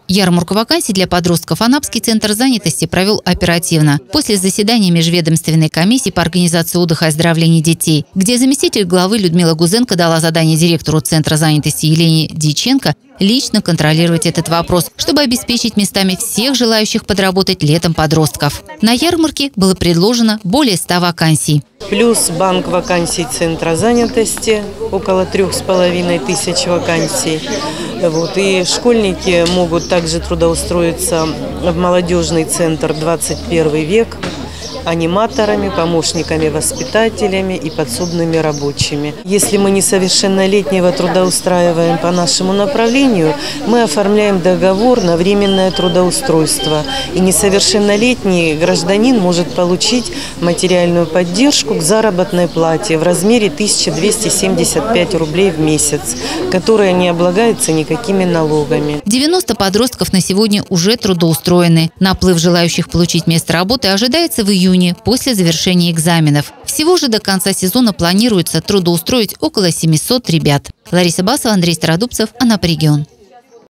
Ярмарку вакансий для подростков Анапский центр занятости провел оперативно. После заседания межведомственной комиссии по организации отдыха и оздоровления детей, где заместитель главы Людмила Гузенко дала задание директору центра занятости Елене Дьяченко лично контролировать этот вопрос, чтобы обеспечить местами всех желающих подработать летом подростков. На ярмарке было предложено более 100 вакансий. Плюс банк вакансий центра занятости, около 3500 вакансий. И школьники могут также трудоустроиться в молодежный центр «21 век» аниматорами, помощниками, воспитателями и подсобными рабочими. Если мы несовершеннолетнего трудоустраиваем по нашему направлению, мы оформляем договор на временное трудоустройство. И несовершеннолетний гражданин может получить материальную поддержку к заработной плате в размере 1275 рублей в месяц, которая не облагается никакими налогами. 90 подростков на сегодня уже трудоустроены. Наплыв желающих получить место работы ожидается в июне, после завершения экзаменов. Всего же до конца сезона планируется трудоустроить около 700 ребят. Лариса Басова, Андрей Стародубцев, Анапа регион.